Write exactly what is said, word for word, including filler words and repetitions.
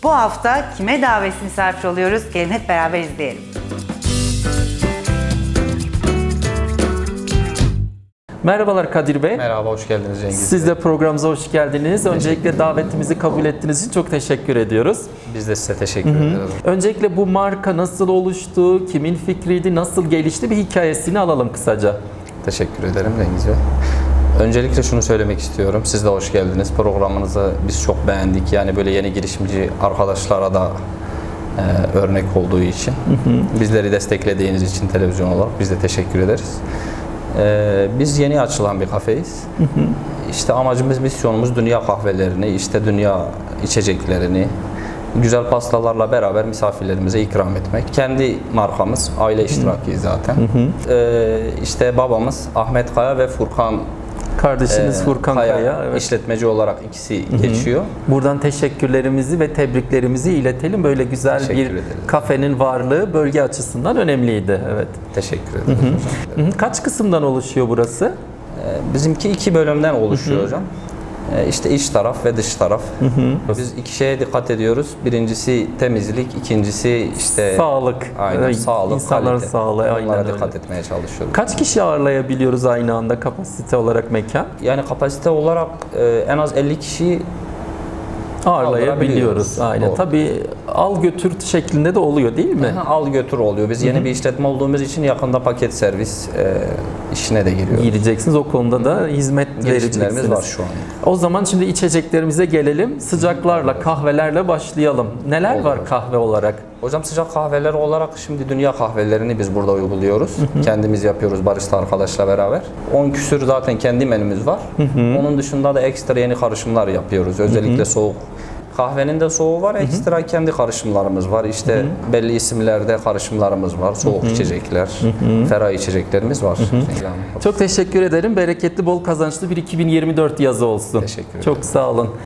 Bu hafta kime davet misafir oluyoruz? Gelin hep beraber izleyelim. Merhabalar Kadir Bey. Merhaba, hoş geldiniz Cengiz Siz Bey. de programımıza hoş geldiniz. Öncelikle davetimizi kabul ettiğiniz için çok teşekkür ediyoruz. Biz de size teşekkür ederiz. Öncelikle bu marka nasıl oluştu, kimin fikriydi, nasıl gelişti bir hikayesini alalım kısaca. Teşekkür ederim Cengiz Bey. Öncelikle şunu söylemek istiyorum. Siz de hoş geldiniz. Programınızı biz çok beğendik. Yani böyle yeni girişimci arkadaşlara da e, örnek olduğu için. Hı hı. Bizleri desteklediğiniz için televizyon olarak biz de teşekkür ederiz. E, biz yeni açılan bir kafeyiz. Hı hı. İşte amacımız, misyonumuz dünya kahvelerini, işte dünya içeceklerini güzel pastalarla beraber misafirlerimize ikram etmek. Kendi markamız, aile iştiraki zaten. Hı hı. Ee, işte babamız Ahmet Kaya ve Furkan Kardeşiniz e, Furkan Kaya, Kaya. Evet. işletmeci olarak ikisi Hı-hı. geçiyor. Buradan teşekkürlerimizi ve tebriklerimizi iletelim. Böyle güzel Teşekkür bir ederim. Kafenin varlığı bölge açısından önemliydi. Evet. Teşekkür ederim. Hı hı. Hı hı. Kaç kısımdan oluşuyor burası? Ee, bizimki iki bölümden oluşuyor Hı-hı. hocam. İşte iç taraf ve dış taraf. Hı hı. Biz iki şeye dikkat ediyoruz. Birincisi temizlik, ikincisi işte sağlık. Aynen, evet, sağlık, insanların kalite. sağlığı. Aynen Onlara öyle. dikkat etmeye çalışıyoruz. Kaç kişi ağırlayabiliyoruz aynı anda kapasite olarak mekan? Yani kapasite olarak e, en az elli kişi ağırlayabiliyoruz. Aynen. Doğru. Tabii al götür şeklinde de oluyor değil mi? Aha, al götür oluyor. Biz yeni Hı-hı. bir işletme olduğumuz için yakında paket servis e, işine de giriyoruz. Gireceksiniz. O konuda da hizmet vereceksiniz. var şu an. O zaman şimdi içeceklerimize gelelim. Sıcaklarla, kahvelerle başlayalım. Neler Olur. var kahve olarak? Hocam sıcak kahveler olarak şimdi dünya kahvelerini biz burada uyguluyoruz. Hı hı. Kendimiz yapıyoruz barista arkadaşla beraber. on küsür zaten kendi menümüz var. Hı hı. Onun dışında da ekstra yeni karışımlar yapıyoruz. Özellikle hı hı. soğuk. Kahvenin de soğuğu var, ekstra hı hı. kendi karışımlarımız var. İşte hı hı. belli isimlerde karışımlarımız var. Soğuk hı hı. içecekler, hı hı. ferah içeceklerimiz var. Hı hı. Yani. Çok teşekkür ederim. Bereketli, bol kazançlı bir iki bin yirmi dört yazı olsun. Teşekkür ederim. Çok sağ olun.